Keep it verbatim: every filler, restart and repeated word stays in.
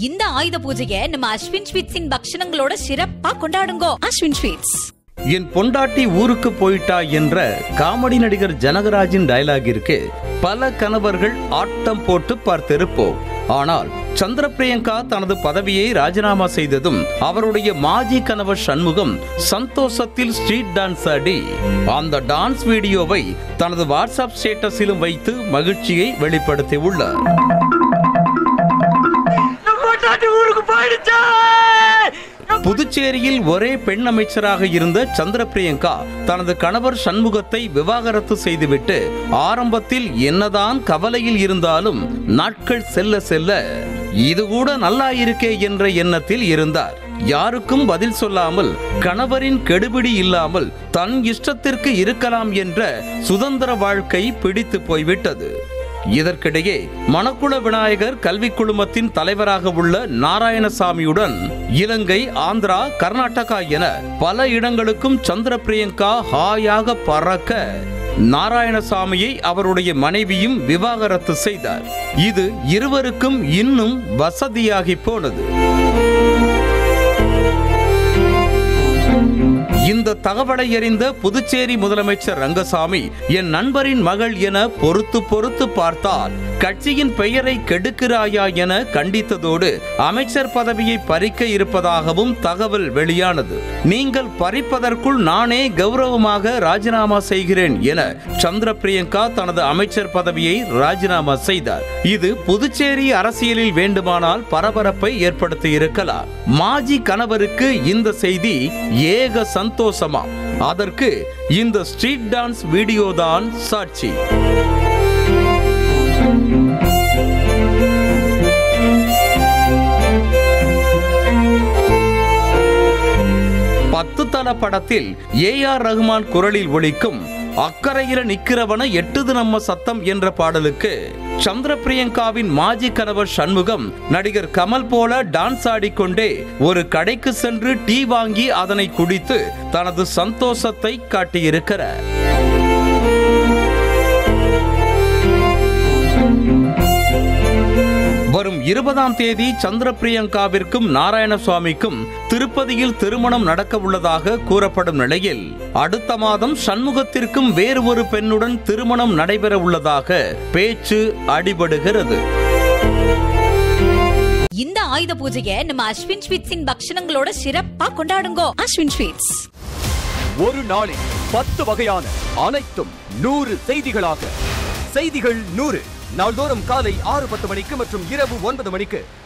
இந்த ஆயுத பூஜையை நம்ம அஸ்வின் ஸ்வீட்ஸின் பக்ஷணங்களோட சிறப்பா கொண்டாடுங்க. அஸ்வின் ஸ்வீட்ஸ். என் பொண்டாட்டி ஊருக்கு போயிட்டா என்ற காமெடி நடிகர் ஜனகராஜின் டயலாகிற்கு பல கணவர்கள் ஆட்டம் போட்டு பார்த்திருப்போம். ஆனால் சந்திர பிரியங்கா தனது பதவியை ராஜினாமா செய்ததும் அவருடைய மாஜி கணவர் சண்முகம் சந்தோஷத்தில் ஸ்ட்ரீட் டான்ஸ் ஆடி அந்த டான்ஸ் வீடியோவை தனது வாட்ஸ்அப் ஸ்டேட்டஸிலும் வைத்து மகிழ்ச்சியை வெளிப்படுத்தி உள்ளார். புதுச்சேரியில் ஒரே பெண் அமைச்சராக இருந்த சந்திர பிரியங்கா தனது கணவர் சண்முகத்தை விவாகரத்து செய்துவிட்டு ஆரம்பத்தில் என்னதான் கவலையில் இருந்தாலும் நாட்கள் செல்ல செல்ல இது கூட நல்லா இருக்கே என்ற எண்ணத்தில் இருந்தார். யாருக்கும் பதில் சொல்லாமல் கணவரின் கெடுபிடி இல்லாமல் தன் இஷ்டத்திற்கு இருக்கலாம் என்ற சுதந்திர வாழ்க்கை பிடித்து போய்விட்டது. இதற்கிடையே மணக்குள விநாயகர் கல்வி குழுமத்தின் தலைவராக உள்ள நாராயணசாமியுடன் இலங்கை, ஆந்திரா, கர்நாடகா என பல இடங்களுக்கும் சந்திர பிரியங்கா ஹாயாக பறக்க நாராயணசாமியை அவருடைய மனைவியும் விவாகரத்து செய்தார். இது இருவருக்கும் இன்னும் வசதியாகி போனது. இந்த தகவலை அறிந்த புதுச்சேரி முதலமைச்சர் ரங்கசாமி என் நண்பரின் மகள் என பொறுத்து பொறுத்து பார்த்தால் கட்சியின் பெயரை கெடுக்கிறாயா என கண்டித்ததோடு அமைச்சர் பதவியை பறிக்க இருப்பதாகவும் தகவல் வெளியானது. நீங்கள் பறிப்பதற்குள் நானே கௌரவமாக ராஜினாமா செய்கிறேன் என சந்திர பிரியங்கா தனது அமைச்சர் பதவியை ராஜினாமா செய்தார். இது புதுச்சேரி அரசியலில் வேண்டுமானால் பரபரப்பை ஏற்படுத்தி இருக்கலாம். மாஜி கணவருக்கு இந்த செய்தி ஏக சந்தோஷமா. அதற்கு இந்த ஸ்ட்ரீட் டான்ஸ் வீடியோ தான் சாட்சி. பத்து தல படத்தில் ஏ ஆர் ரஹ்மான் குரலில் ஒலிக்கும் அக்கறையில நிக்கிறவன எட்டுது நம்ம சத்தம் என்ற பாடலுக்கு சந்திர பிரியங்காவின் மாஜி கணவர் சண்முகம் நடிகர் கமல் போல டான்ஸ் ஆடிக்கொண்டே ஒரு கடைக்கு சென்று டீ வாங்கி அதனை குடித்து தனது சந்தோஷத்தை காட்டியிருக்கிறார். வரும் இருபதாம் தேதி சந்திர பிரியங்காவிற்கும் நாராயணசுவாமிக்கும் திருப்பதியில் திருமணம் நடக்க உள்ளதாக கூறப்படும் நிலையில் அடுத்த மாதம் சண்முகத்திற்கும் வேறு ஒரு பெண்ணுடன் திருமணம் நடைபெற உள்ளதாக பேச்சு அடிபடுகிறது. இந்த ஆயுத பூஜையை நம்ம அஸ்வின் ஸ்வீட்ஸின் பக்ஷணங்களோட சிறப்பா கொண்டாடுங்க. அஸ்வின் ஸ்வீட்ஸ். ஒரு நாளில் பத்து வகையான அனைத்தும் நூறு செய்திகளாக செய்திகள் நூறு நாள்தோறும் காலை ஆறு பத்து மணிக்கு மற்றும் இரவு ஒன்பது மணிக்கு